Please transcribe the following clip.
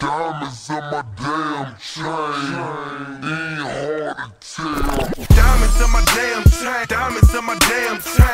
Diamonds in my damn chain, ain't hard to tell. Diamonds in my damn chain, diamonds in my damn chain.